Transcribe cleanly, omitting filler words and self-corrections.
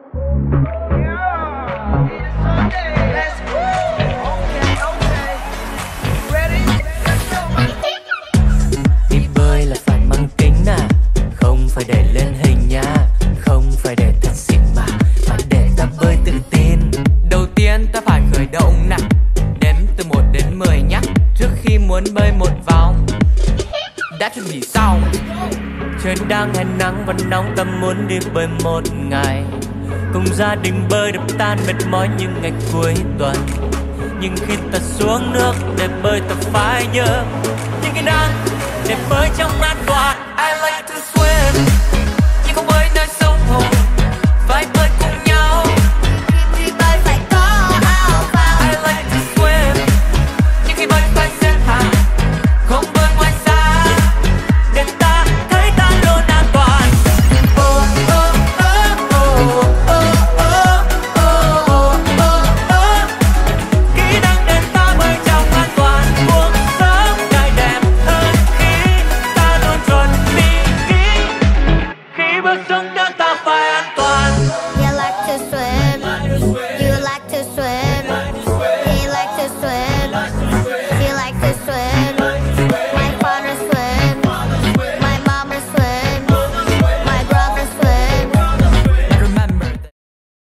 Đi bơi là phải mang kính à, không phải để lên hình nha, không phải để thật xịn mà để ta bơi tự tin. Đầu tiên ta phải khởi động nè, đếm từ 1 đến 10 nhé. Trước khi muốn bơi một vòng đã chuẩn bị xong. Trời đang hè nắng và nóng, ta muốn đi bơi một ngày, cùng gia đình bơi đập tan mệt mỏi những ngày cuối tuần. Nhưng khi ta xuống nước để bơi, ta phải nhớ những kỹ năng để bơi trong an toàn. I like to swim, nhưng không bơi nơi